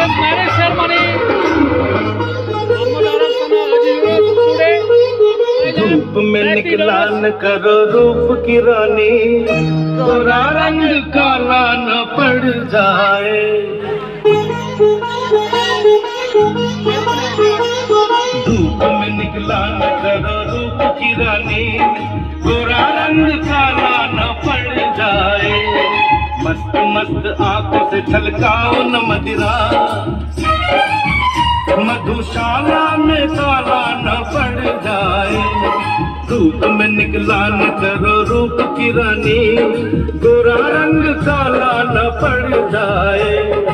younas marriage ceremony. Mohd arif younas today. धूप में निकला न करो रूप की रानी, गोरा रंग काला न पड़ जाए। धूप में निकला न करो रूप की रानी, गोरा रंग काला न पड़ जाए। मस्त मस्त आंखों से छलकाओ न मदिरा, मधुशाला में काला न पड़ जाए। धूप में निकला न करो रूप की रानी, गोरा रंग काला न पड़ जाए।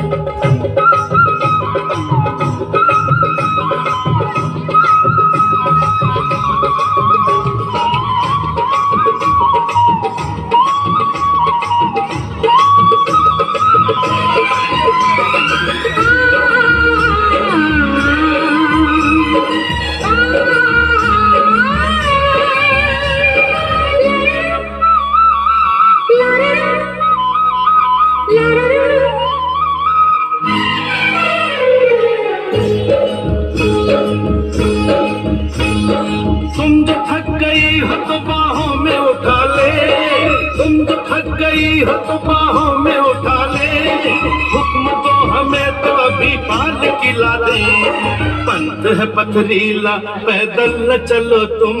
तुम जो थक गई हो तो बाहों में उठा ले, तुम जो थक गई हो तो बाहों में उठा ले। हुक्म दो हमें तो अभी पाल खिला दे। पंथ है पथरीला पैदल न चलो तुम,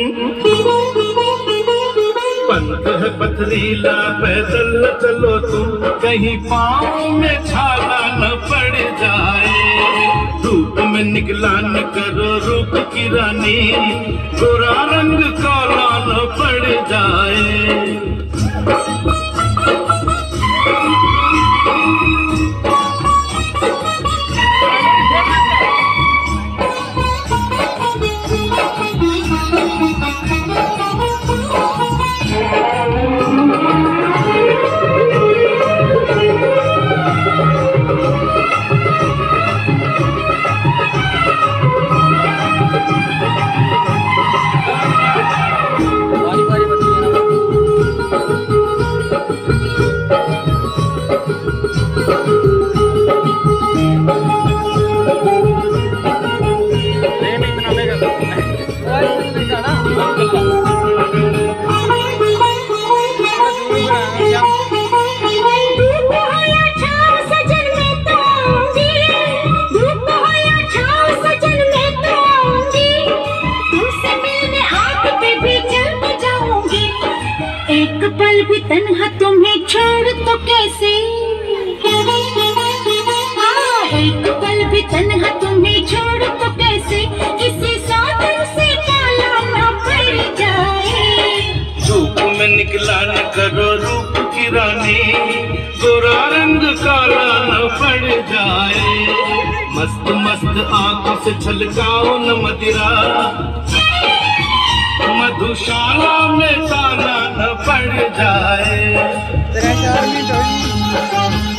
पंथ है पथरीला पैदल न चलो तुम, कहीं पाँव में छाला न पड़ जाए। धूप में निकला न करो रूप की रानी, गोरा रंग काला न पड़ जाए। एक पल भी तन्हा तुम्हें छोड़ तो कैसे, एक पल भी तन्हा तुम्हें छोड़ तो कैसे, किसी साधन से काला न पड़ जाए। धूप में निकला न करो रूप की रानी, गोरा रंग काला न पड़ जाए। मस्त मस्त आंखों से छलकाओ न मदिरा, मधुशाला में काला न पड़ जाए। तेरा 4 मिनट